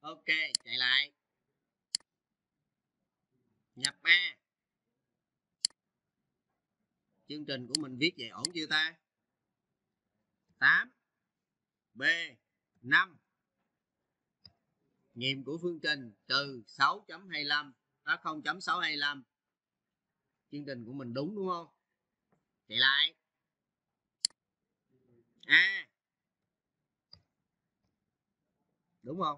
Ok, chạy lại. Nhập A. Chương trình của mình viết vậy ổn chưa ta? 8 B 5. Nghiệm của phương trình trừ 6.25 đó 0.625. Chương trình của mình đúng không? Chạy lại. A. Đúng không?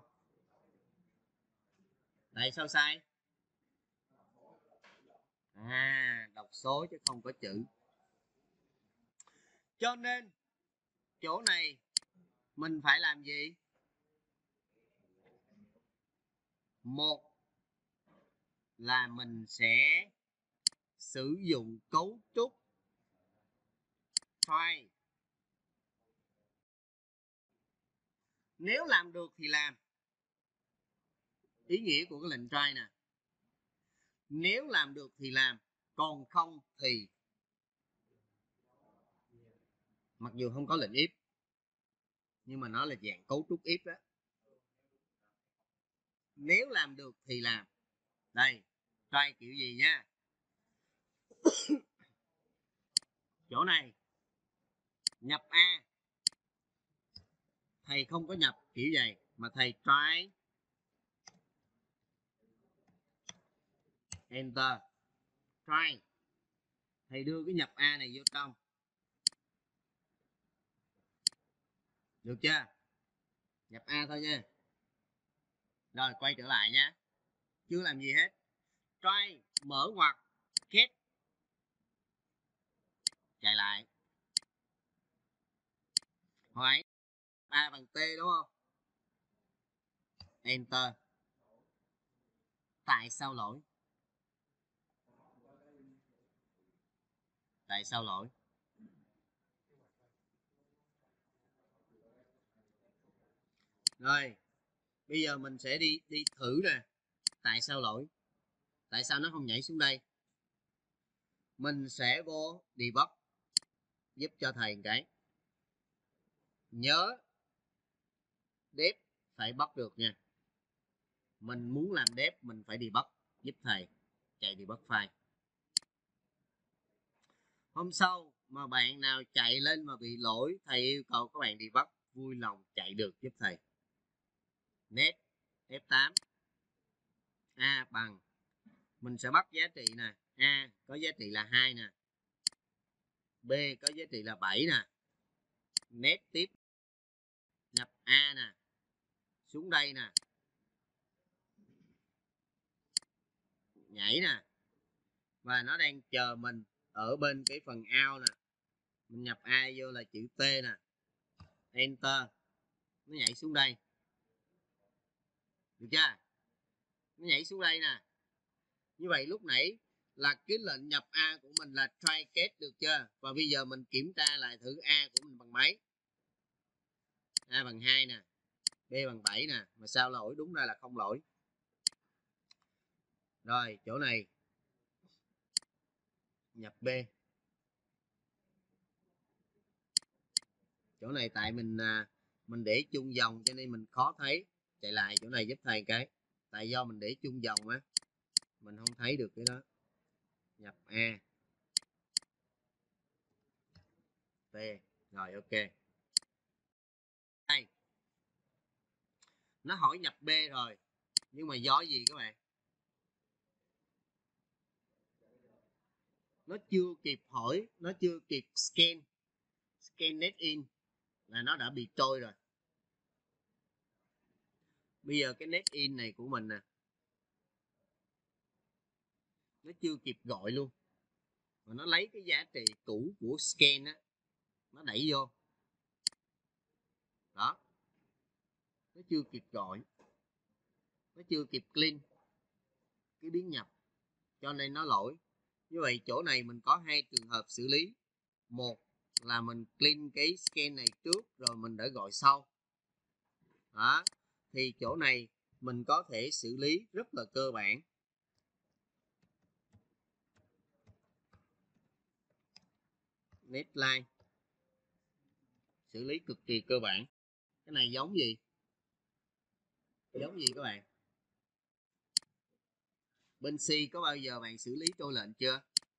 Tại sao sai? Đọc số chứ không có chữ. Cho nên chỗ này mình phải làm gì? Một là mình sẽ sử dụng cấu trúc try. Nếu làm được thì làm. Ý nghĩa của cái lệnh try nè. Nếu làm được thì làm, còn không thì mặc dù không có lệnh if nhưng mà nó là dạng cấu trúc if đó. Nếu làm được thì làm. Đây, try kiểu gì nha. Chỗ này nhập A, thầy không có nhập kiểu vậy mà thầy try enter. Try, thầy đưa cái nhập A này vô trong, được chưa? Nhập A thôi nha. Rồi quay trở lại nha, chưa làm gì hết. Try mở ngoặc get, chạy lại. Hỏi A bằng T đúng không? Enter. Tại sao lỗi? Tại sao lỗi? Rồi bây giờ mình sẽ đi thử nè. Tại sao lỗi? Tại sao nó không nhảy xuống đây? Mình sẽ vô debug giúp cho thầy một cái. Nhớ dep phải bắt được nha. Mình muốn làm dep mình phải debug giúp thầy. Chạy debug file. Hôm sau mà bạn nào chạy lên mà bị lỗi, thầy yêu cầu các bạn debug, vui lòng chạy được giúp thầy. Net F8 A bằng, mình sẽ bắt giá trị nè. A có giá trị là 2 nè, B có giá trị là 7 nè. Net tiếp nhập A nè, xuống đây nè, nhảy nè, và nó đang chờ mình ở bên cái phần out nè. Mình nhập A vô là chữ T nè, enter, nó nhảy xuống đây, được chưa? Nó nhảy xuống đây nè. Như vậy lúc nãy là cái lệnh nhập A của mình là try catch, được chưa? Và bây giờ mình kiểm tra lại thử A của mình bằng mấy. A bằng 2 nè, B bằng 7 nè, mà sao lỗi? Đúng ra là không lỗi. Rồi chỗ này nhập B. Chỗ này tại mình để chung dòng cho nên mình khó thấy. Chạy lại chỗ này giúp thầy cái. Tại do mình để chung dòng á, mình không thấy được cái đó. Nhập A T. Rồi ok. Đây, nó hỏi nhập B rồi, nhưng mà do gì các bạn? Nó chưa kịp hỏi, nó chưa kịp scan net in là nó đã bị trôi rồi. Bây giờ cái net in này của mình nè, nó chưa kịp gọi luôn, mà nó lấy cái giá trị cũ của scan á, nó đẩy vô đó, nó chưa kịp gọi, nó chưa kịp clean cái biến nhập, cho nên nó lỗi. Như vậy chỗ này mình có hai trường hợp xử lý. Một là mình clean cái scan này trước rồi mình đã gọi sau đó, thì chỗ này mình có thể xử lý rất là cơ bản. Netline xử lý cực kỳ cơ bản. Cái này giống gì? Giống gì các bạn? Bên C có bao giờ bạn xử lý trôi lệnh chưa?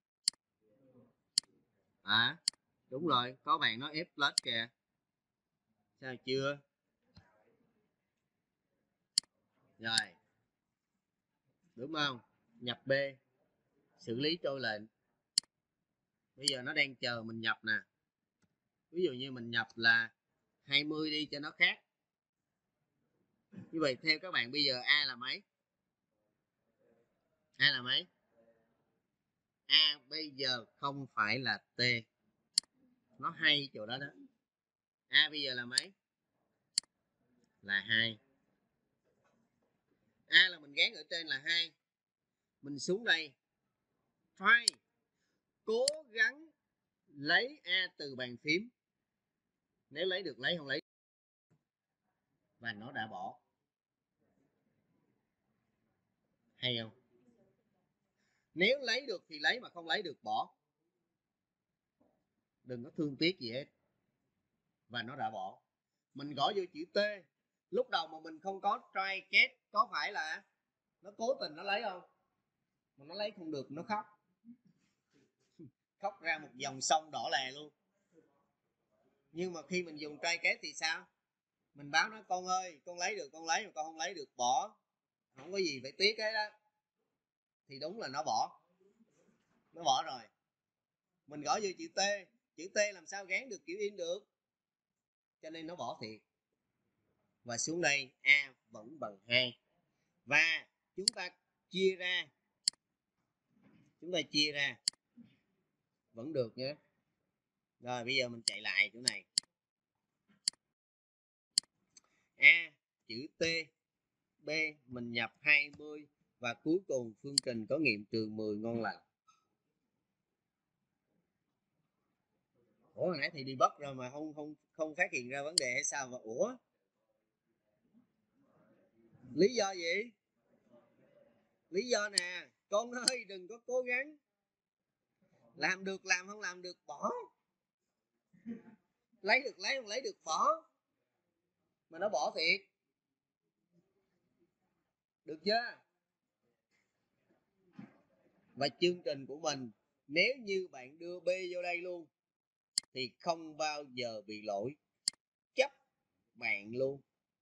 Đúng rồi, có bạn nói F plus kìa. Sao chưa? Rồi, đúng không? Nhập B, xử lý trôi lệnh. Bây giờ nó đang chờ mình nhập nè. Ví dụ như mình nhập là 20 đi cho nó khác. Như vậy theo các bạn bây giờ A là mấy? A là mấy? A bây giờ không phải là T. Nó hay chỗ đó đó. A bây giờ là mấy? Là 2. A là mình gán ở trên là 2. Mình xuống đây. Try. Cố gắng lấy A từ bàn phím. Nếu lấy được lấy, không lấy. Và nó đã bỏ. Hay không? Nếu lấy được thì lấy, mà không lấy được bỏ. Đừng có thương tiếc gì hết. Và nó đã bỏ. Mình gõ vô chữ T. Lúc đầu mà mình không có try catch, có phải là nó cố tình nó lấy không? Mà nó lấy không được, nó khóc. Khóc ra một dòng sông đỏ lè luôn. Nhưng mà khi mình dùng try catch thì sao? Mình báo nó: con ơi, con lấy được con lấy, mà con không lấy được bỏ. Không có gì phải tiếc hết đó. Thì đúng là nó bỏ. Nó bỏ rồi. Mình gõ vô chữ T. Chữ T làm sao gán được kiểu in được. Cho nên nó bỏ thiệt. Và xuống đây A vẫn bằng 2. Và chúng ta chia ra. Vẫn được nhé. Rồi bây giờ mình chạy lại chỗ này. A chữ T. B mình nhập 20. Và cuối cùng phương trình có nghiệm trường 10 ngon lành. Ủa hồi nãy thì đi bắt rồi mà không phát hiện ra vấn đề hay sao mà ủa? Lý do gì? Lý do nè, con ơi đừng có cố gắng. Làm được làm, không làm được bỏ. Lấy được lấy, không lấy được bỏ. Mà nó bỏ thiệt. Được chưa? Và chương trình của mình, nếu như bạn đưa B vô đây luôn thì không bao giờ bị lỗi. Chấp bạn luôn.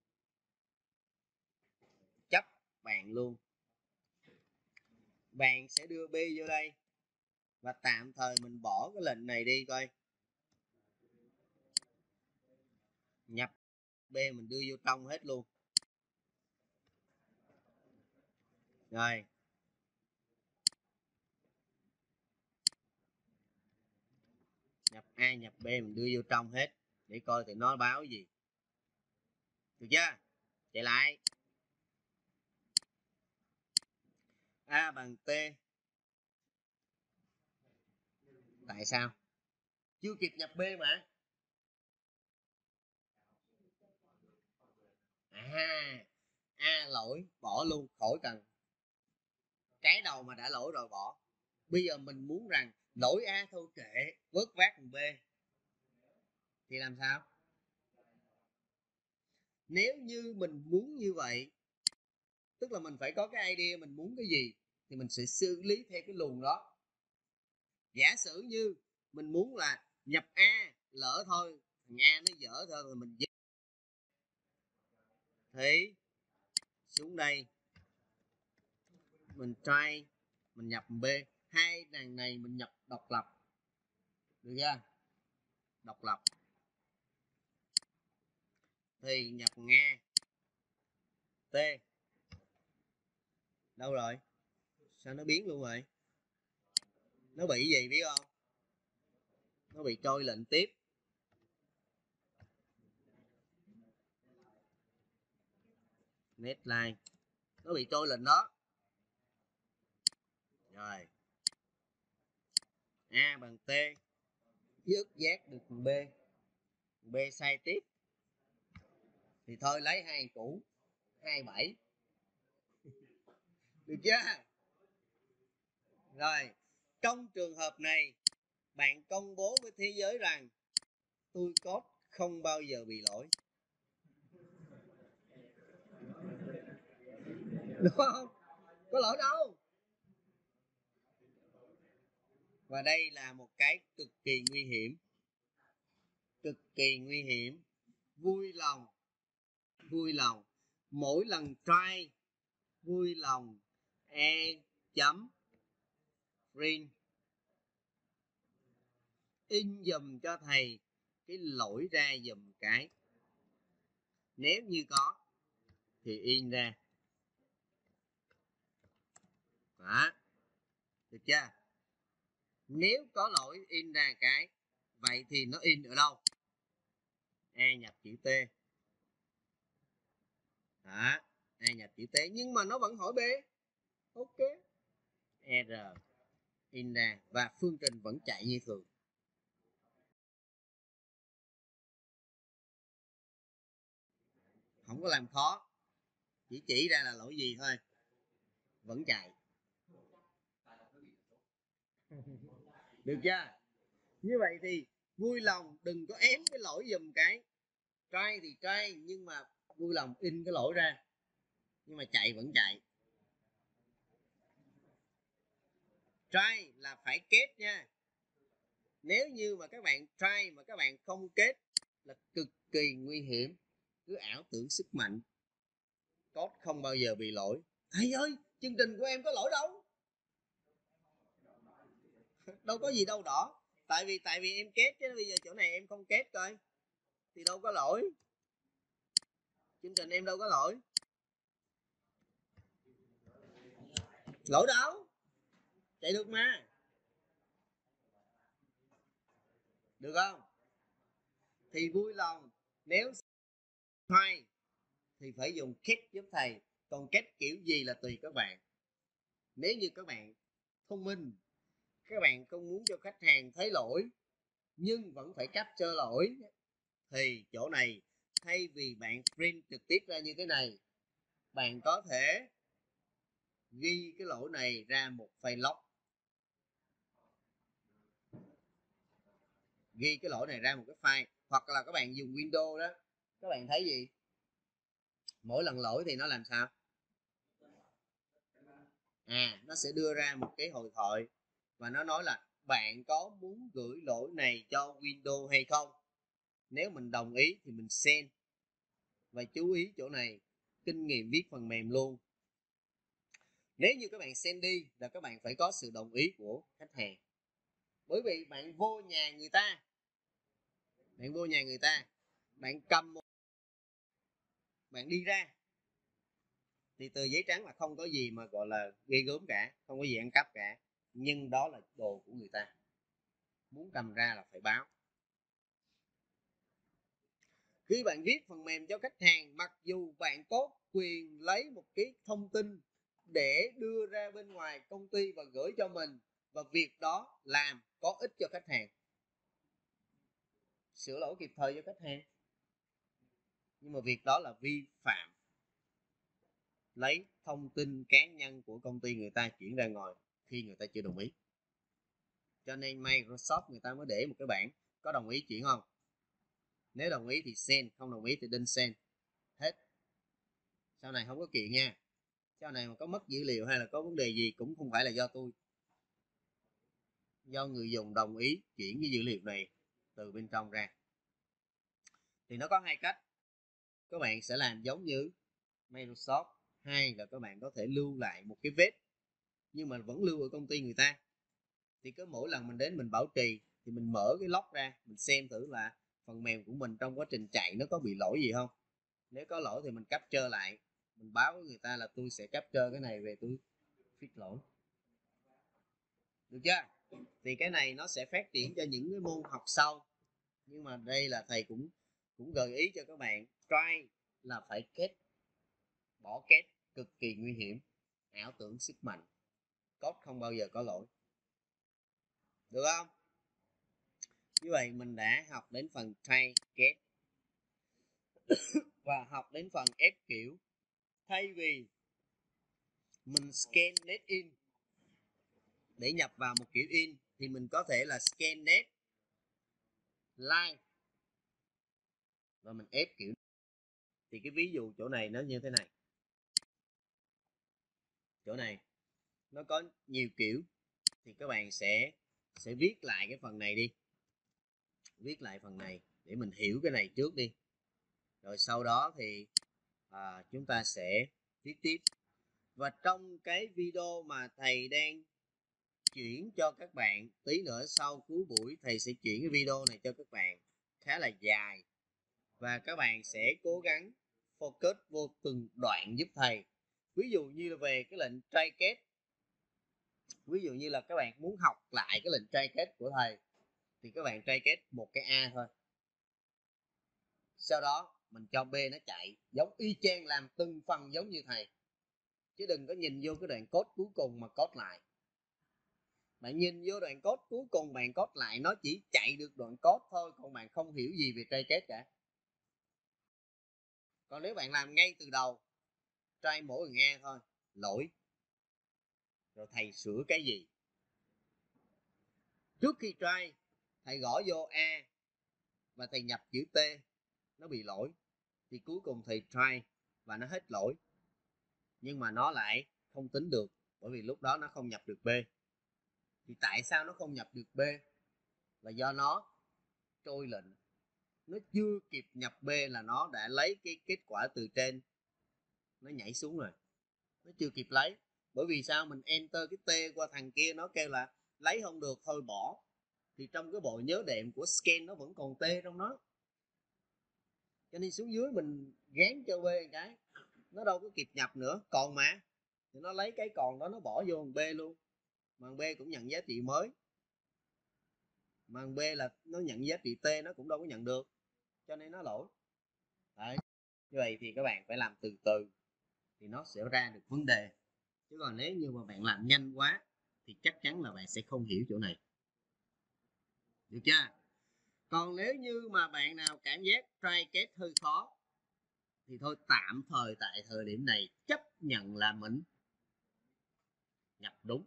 Chấp bạn luôn. Bạn sẽ đưa B vô đây. Và tạm thời mình bỏ cái lệnh này đi coi. Nhập B mình đưa vô trong hết luôn. Rồi. Nhập A nhập B mình đưa vô trong hết. Để coi thì nó báo gì. Được chưa? Chạy lại. A bằng T. Tại sao? Chưa kịp nhập B mà. A lỗi, bỏ luôn, khỏi cần. Cái đầu mà đã lỗi rồi bỏ. Bây giờ mình muốn rằng lỗi A thôi kệ, vớt vát B. Thì làm sao? Nếu như mình muốn như vậy, tức là mình phải có cái idea mình muốn cái gì, thì mình sẽ xử lý theo cái luồng đó. Giả sử như mình muốn là nhập A, lỡ thôi, thằng A nó dở thôi, rồi mình thì xuống đây mình try, mình nhập B. Hai đằng này mình nhập độc lập. Được chưa? Độc lập. Thì nhập Nga. T. Đâu rồi? Sao nó biến luôn rồi? Nó bị gì biết không? Nó bị trôi lệnh tiếp. Netline. Nó bị trôi lệnh đó. Rồi. A bằng T. Dứt giác được B. B sai tiếp. Thì thôi lấy hai cũ. 27. Được chưa? Rồi. Trong trường hợp này, bạn công bố với thế giới rằng tôi code không bao giờ bị lỗi. Đúng không? Có lỗi đâu. Và đây là một cái cực kỳ nguy hiểm. Cực kỳ nguy hiểm. Vui lòng. Mỗi lần try vui lòng e chấm print in dùm cho thầy cái lỗi ra dùm cái. Nếu như có thì in ra. Đó. Được chưa? Nếu có lỗi in ra cái. Vậy thì nó in ở đâu? A nhập chữ T. Đó. A nhập chữ T. Nhưng mà nó vẫn hỏi B. Ok. R in ra. Và phương trình vẫn chạy như thường. Không có làm khó. Chỉ ra là lỗi gì thôi. Vẫn chạy. Được chưa? Như vậy thì vui lòng đừng có ém cái lỗi dùm cái. Try thì try, nhưng mà vui lòng in cái lỗi ra. Nhưng mà chạy vẫn chạy. Try là phải kết nha. Nếu như mà các bạn try mà các bạn không kết là cực kỳ nguy hiểm. Cứ ảo tưởng sức mạnh. Code không bao giờ bị lỗi. Thầy ơi, chương trình của em có lỗi đâu. Đâu có gì đâu đỏ. Tại vì em kết chứ bây giờ chỗ này em không kết coi. Thì đâu có lỗi. Chương trình em đâu có lỗi. Lỗi đâu. Chạy được mà. Được không? Thì vui lòng. Nếu hay thì phải dùng kết giúp thầy. Còn kết kiểu gì là tùy các bạn. Nếu như các bạn thông minh, các bạn không muốn cho khách hàng thấy lỗi nhưng vẫn phải capture lỗi, thì chỗ này thay vì bạn print trực tiếp ra như thế này, bạn có thể ghi cái lỗi này ra một file log. Ghi cái lỗi này ra một cái file. Hoặc là các bạn dùng Windows đó, các bạn thấy gì? Mỗi lần lỗi thì nó làm sao? Nó sẽ đưa ra một cái hội thoại và nó nói là bạn có muốn gửi lỗi này cho Windows hay không. Nếu mình đồng ý thì mình send. Và chú ý chỗ này, kinh nghiệm viết phần mềm luôn. Nếu như các bạn send đi là các bạn phải có sự đồng ý của khách hàng. Bởi vì bạn vô nhà người ta, bạn cầm một, bạn đi ra thì tờ giấy trắng là không có gì mà gọi là ghê gớm cả, không có gì ăn cắp cả, nhưng đó là đồ của người ta, muốn cầm ra là phải báo. Khi bạn viết phần mềm cho khách hàng, mặc dù bạn có quyền lấy một cái thông tin để đưa ra bên ngoài công ty và gửi cho mình, và việc đó làm có ích cho khách hàng, sửa lỗi kịp thời cho khách hàng, nhưng mà việc đó là vi phạm lấy thông tin cá nhân của công ty người ta chuyển ra ngoài khi người ta chưa đồng ý. Cho nên Microsoft người ta mới để một cái bảng có đồng ý chuyển không. Nếu đồng ý thì send, không đồng ý thì đinh send. Hết. Sau này không có kiện nha. Sau này mà có mất dữ liệu hay là có vấn đề gì cũng không phải là do tôi, do người dùng đồng ý chuyển cái dữ liệu này từ bên trong ra. Thì nó có hai cách. Các bạn sẽ làm giống như Microsoft, hay là các bạn có thể lưu lại một cái vết nhưng mà vẫn lưu ở công ty người ta. Thì cứ mỗi lần mình đến mình bảo trì thì mình mở cái log ra, mình xem thử là phần mềm của mình trong quá trình chạy nó có bị lỗi gì không. Nếu có lỗi thì mình capture lại, mình báo với người ta là tôi sẽ capture cái này về tôi fix lỗi. Được chưa? Thì cái này nó sẽ phát triển cho những cái môn học sau, nhưng mà đây là thầy cũng gợi ý cho các bạn, try là phải kết, bỏ kết cực kỳ nguy hiểm, ảo tưởng sức mạnh, code không bao giờ có lỗi. Được không? Như vậy mình đã học đến phần try kết và học đến phần ép kiểu. Thay vì mình scan net in để nhập vào một kiểu in thì mình có thể là scan net line và mình ép kiểu. Thì cái ví dụ chỗ này nó như thế này. chỗ này nó có nhiều kiểu, thì các bạn sẽ viết lại cái phần này đi, viết lại phần này để mình hiểu cái này trước đi, rồi sau đó thì chúng ta sẽ viết tiếp. Và trong cái video mà thầy đang chuyển cho các bạn, tí nữa sau cuối buổi thầy sẽ chuyển cái video này cho các bạn, khá là dài, và các bạn sẽ cố gắng focus vô từng đoạn giúp thầy. Ví dụ như là về cái lệnh try kết, ví dụ như là các bạn muốn học lại cái lệnh try kết của thầy thì các bạn try kết một cái A thôi, sau đó mình cho B nó chạy giống y chang, làm từng phần giống như thầy, chứ đừng có nhìn vô cái đoạn code cuối cùng mà code lại. Bạn nhìn vô đoạn code cuối cùng bạn code lại, nó chỉ chạy được đoạn code thôi, còn bạn không hiểu gì về try kết cả. Còn nếu bạn làm ngay từ đầu, try mỗi lần A thôi, lỗi, rồi thầy sửa cái gì? Trước khi try, thầy gõ vô A và thầy nhập chữ T, nó bị lỗi, thì cuối cùng thầy try và nó hết lỗi, nhưng mà nó lại không tính được, bởi vì lúc đó nó không nhập được B. Thì tại sao nó không nhập được B? Là do nó trôi lệnh, nó chưa kịp nhập B là nó đã lấy cái kết quả từ trên, nó nhảy xuống rồi, nó chưa kịp lấy. Bởi vì sao? Mình enter cái T qua thằng kia, nó kêu là lấy không được thôi bỏ, thì trong cái bộ nhớ đệm của scan nó vẫn còn T trong đó, cho nên xuống dưới mình gán cho B cái, nó đâu có kịp nhập nữa, còn mà thì nó lấy cái còn đó nó bỏ vô thằng B luôn, mà thằng B cũng nhận giá trị mới, mà thằng B là nó nhận giá trị T nó cũng đâu có nhận được, cho nên nó lỗi. Đấy, như vậy thì các bạn phải làm từ từ thì nó sẽ ra được vấn đề, chứ còn nếu như mà bạn làm nhanh quá thì chắc chắn là bạn sẽ không hiểu chỗ này, được chưa? Còn nếu như mà bạn nào cảm giác try kết hơi khó thì thôi, tạm thời tại thời điểm này chấp nhận là mình nhập đúng,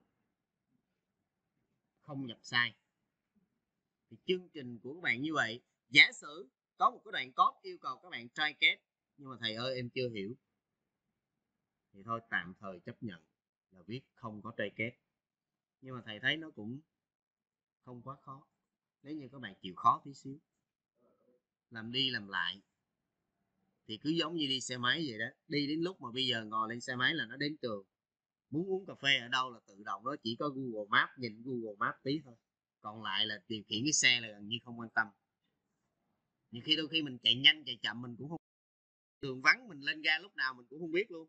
không nhập sai. Thì chương trình của các bạn như vậy. Giả sử có một cái đoạn code yêu cầu các bạn try kết, nhưng mà thầy ơi em chưa hiểu, thì thôi tạm thời chấp nhận là viết không có try kết, nhưng mà thầy thấy nó cũng không quá khó, nếu như các bạn chịu khó tí xíu, làm đi làm lại, thì cứ giống như đi xe máy vậy đó, đi đến lúc mà bây giờ ngồi lên xe máy là nó đến trường, muốn uống cà phê ở đâu là tự động, nó chỉ có Google Maps, nhìn Google Maps tí thôi, còn lại là điều khiển cái xe là gần như không quan tâm. Nhiều khi đôi khi mình chạy nhanh chạy chậm mình cũng không, đường vắng mình lên ga lúc nào mình cũng không biết luôn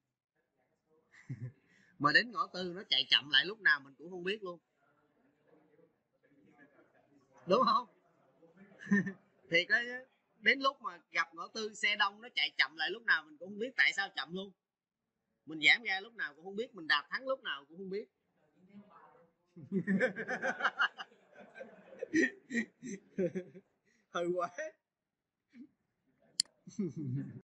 mà đến ngõ tư nó chạy chậm lại lúc nào mình cũng không biết luôn, đúng không? Thì cái đến lúc mà gặp ngõ tư xe đông nó chạy chậm lại lúc nào mình cũng không biết tại sao chậm luôn, mình giảm ga lúc nào cũng không biết, mình đạp thắng lúc nào cũng không biết. Hơi quá.